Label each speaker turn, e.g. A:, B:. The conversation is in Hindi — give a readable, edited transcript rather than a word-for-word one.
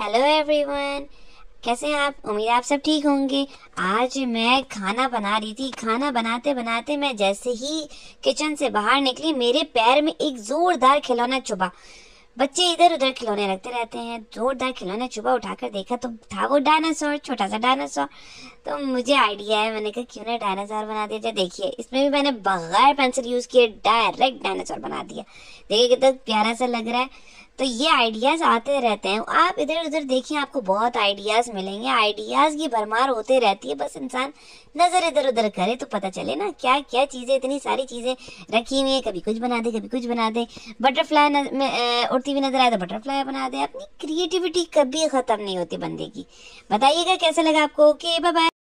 A: हेलो एवरीवन, कैसे हैं आप? उम्मीद है आप सब ठीक होंगे। आज मैं खाना बना रही थी। खाना बनाते बनाते मैं जैसे ही किचन से बाहर निकली, मेरे पैर में एक जोरदार खिलौना चुभा। बच्चे इधर उधर खिलौने रखते रहते हैं। जोरदार खिलौना चुभा, उठाकर देखा तो था वो डायनासोर, छोटा सा डायनासोर। तो मुझे आइडिया है, मैंने कहा क्यों ना डायनासोर बना दिया जाए। देखिए, इसमें भी मैंने बगैर पेंसिल यूज किए डायरेक्ट डायनासोर बना दिया। देखिए कितना प्यारा सा लग रहा है। तो ये आइडियाज आते रहते हैं, आप इधर उधर देखिए, आपको बहुत आइडियाज मिलेंगे। आइडियाज की भरमार होते रहती है, बस इंसान नजर इधर उधर करे तो पता चले ना क्या क्या चीजें, इतनी सारी चीजें रखी हुई है। कभी कुछ बना दे, कभी कुछ बना दे। बटरफ्लाई उड़ती हुई नजर आए तो बटरफ्लाई बना दे। अपनी क्रिएटिविटी कभी खत्म नहीं होती बंदे की। बताइएगा कैसा लगा आपको। Okay, bye bye.